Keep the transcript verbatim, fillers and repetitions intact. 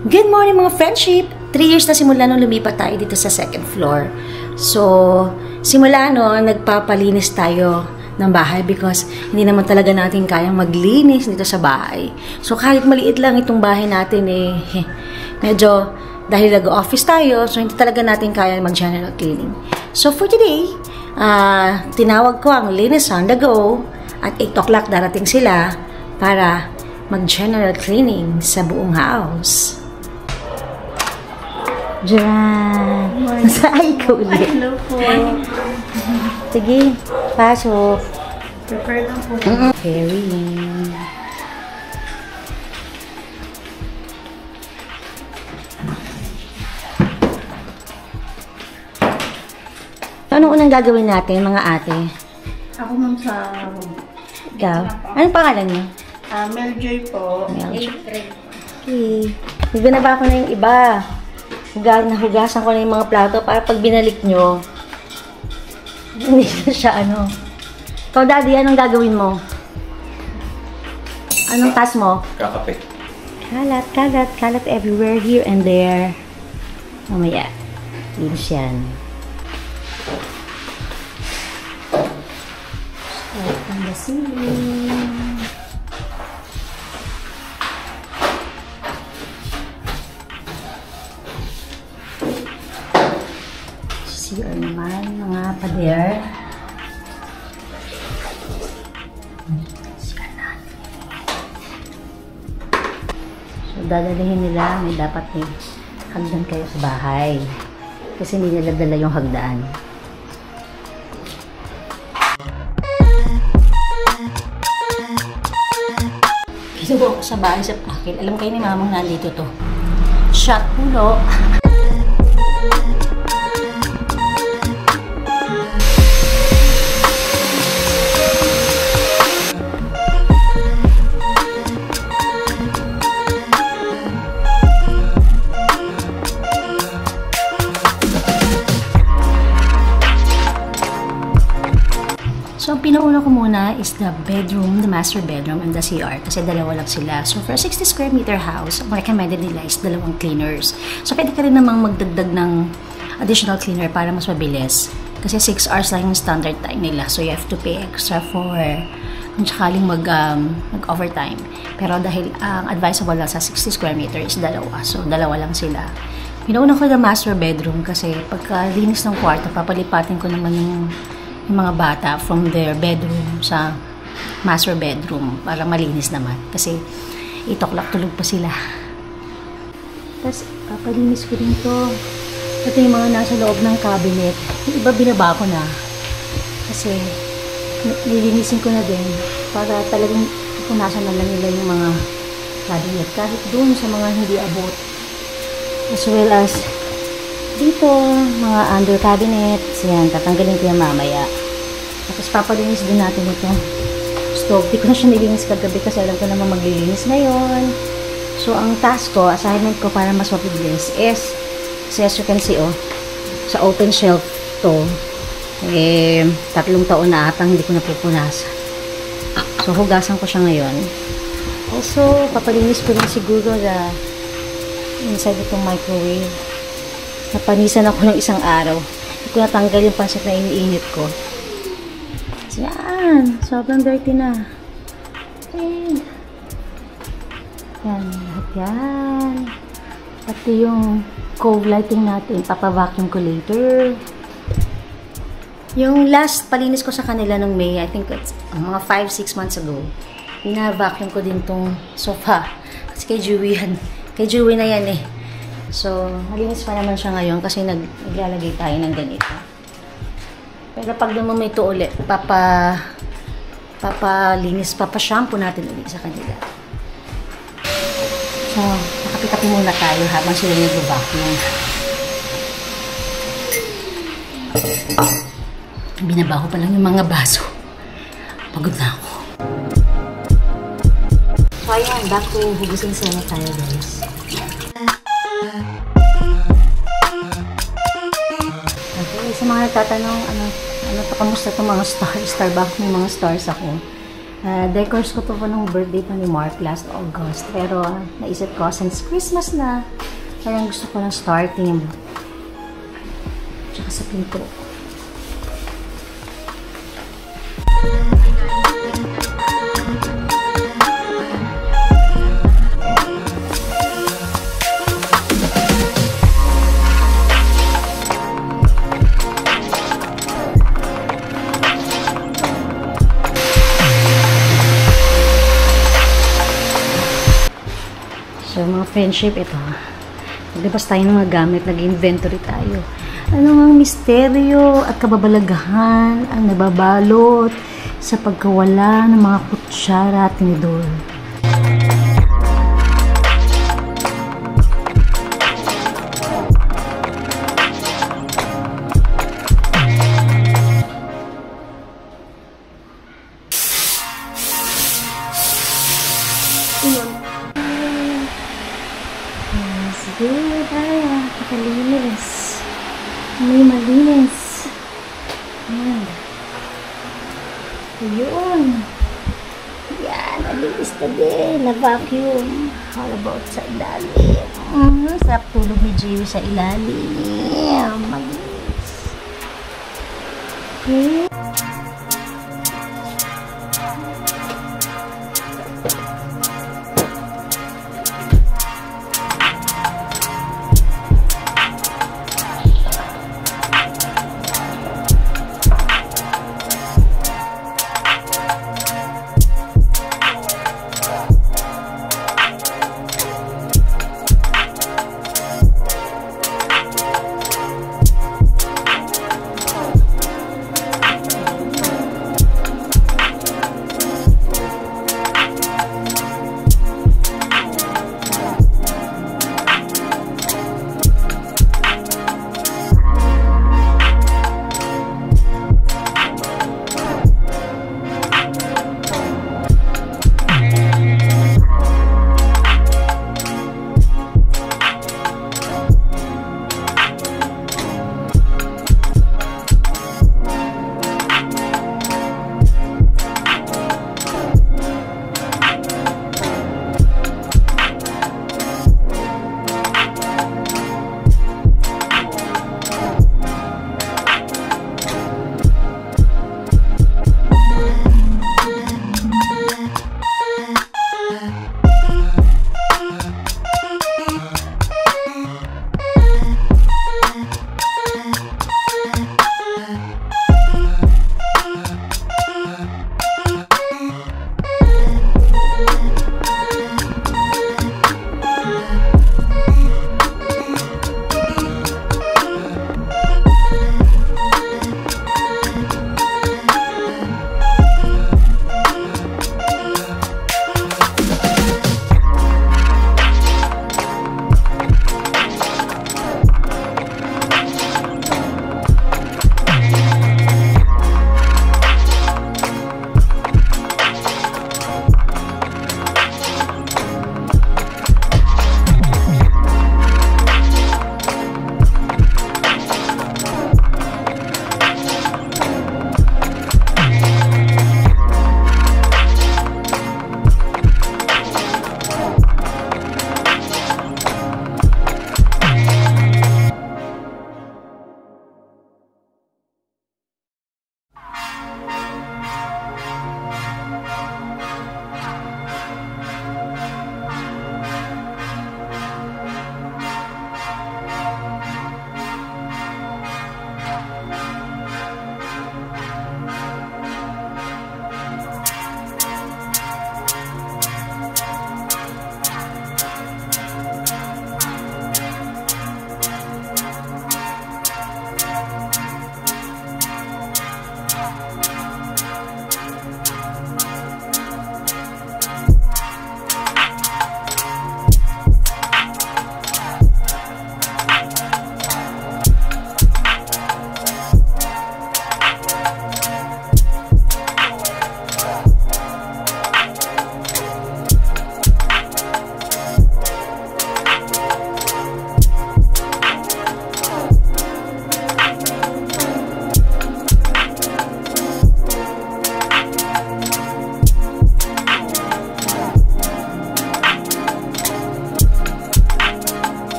Good morning mga friendship! three years na simula nung lumipat tayo dito sa second floor. So, simula no, nagpapalinis tayo ng bahay because hindi naman talaga natin kayang maglinis dito sa bahay. So, kahit maliit lang itong bahay natin eh, medyo dahil nag-office tayo, so hindi talaga natin kaya mag-general cleaning. So, for today, uh, tinawag ko ang Linis on the Go at eight o'clock darating sila para mag-general cleaning sa buong house. Diyan. Masay ka ulit. Hello po. Sige, pasok. Prepare lang po. Very. Ano unang gagawin natin, mga ate? Ako ma'am sa... Ikaw? Anong pangalan niyo? Uh, Meljoy po. Meljoy. Okay. Binaba ko na yung iba. Hugas, nahugasan ko na yung mga plato para pag binalik nyo, hindi na siya ano. Ikaw, Daddy, anong gagawin mo? Anong task mo? Kakape. Kalat, kalat, kalat everywhere, here and there. Mamaya. Linis yan. Start from the ceiling. C R naman, mga pader. C R natin. So, dadalhin nila, may dapat may hagdan kayo sa bahay. Kasi hindi nila dala yung hagdaan. Kinuha ko sa bahay sa pakil. Alam kayo ni mamang nandito to. Shot pulo. So, ang pinauna ko muna is the bedroom, the master bedroom, and the C R. Kasi dalawa lang sila. So, for a sixty square meter house, ang recommended nila is dalawang cleaners. So, pwede ka rin namang magdagdag ng additional cleaner para mas mabilis. Kasi six hours lang yung standard time nila. So, you have to pay extra for kung sakaling mag, um, mag-overtime. Pero dahil ang um, advisable lang sa sixty square meter is dalawa. So, dalawa lang sila. Pinauna ko yung master bedroom kasi pagka-linis ng kwarto, papalipatin ko naman yung yung mga bata from their bedroom sa master bedroom para malinis naman. Kasi eight o'clock tulog pa sila. Tapos, papalinis ko din to. Ito yung mga nasa loob ng cabinet. Yung iba binaba ko na. Kasi, nilinisin ko na din para talagang punasan na lang nila yung mga cabinet. Kahit doon sa mga hindi abot. As well as dito, mga under cabinets, yan, tatanggalin ko yan mamaya. Tapos papalinis din natin itong stove. Di ko na siya nilinis kagabi kasi alam ko naman maglilinis ngayon. So, ang task ko, assignment ko para mas mabilis is, so as you can see, oh, sa open shelf to, eh, tatlong taon na atang hindi ko napupunasan. So, hugasan ko siya ngayon. Also, papalinis ko rin siguro na inside itong microwave. Napanisan ako ng isang araw. Hindi ko natanggal yung pansit na iniinit ko. Yan. Sobrang dirty na. And, yan. Lahat yan. Pati yung cove lighting natin. Papa-vacuum ko later. Yung last palinis ko sa kanila nung May, I think it's uh, mga five six months ago. Pina-vacuum ko din tong sofa. Kasi kay Joey yan. Kay Joey na yan eh. So, malinis pa naman siya ngayon kasi nag naglalagay tayo ng ganito. Pero pag naman may ito ulit, papa, papalinis, papa-shampoo natin ulit sa kanila. So, nakapi-kapi muna tayo habang sila nag-vacuum. Binabaho pa lang yung mga baso. Pagod na ako. So, ayan, back to hugusin sana tayo, guys. Okay, sa mga nagtatanong, ano, ano to, kamusta itong mga stars? Starbucks, may mga stars ako. Uh, decors ko to po nung birthday pa ni Mark last August. Pero uh, naisip ko, since Christmas na, parang gusto ko ng starting. Tsaka sa pinto. So, mga friendship, ito. Naglabas tayo ng mga gamit, nag-inventory tayo. Ano mga misteryo at kababalaghan ang nababalot sa pagkawala ng mga kutsara at tinidor. Sige, tayo. Pakalinis. May malinis. Ayan. Ayun. Yan. Nalinis na din. Na-vacuum. How about sa ilalim? Mm, sarap tulog ni Jerry sa ilalim. Malinis. Okay.